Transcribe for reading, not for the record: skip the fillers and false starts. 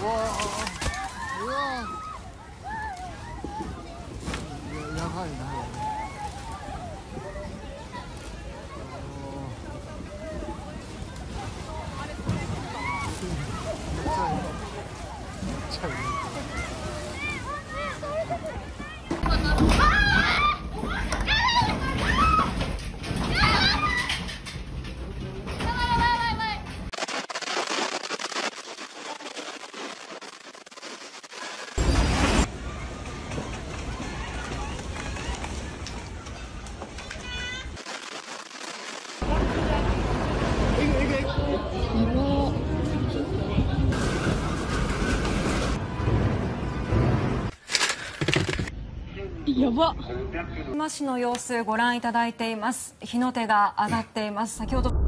うわやばいな。 やば。 福島市の様子ご覧いただいています。火の手が上がっています。先ほど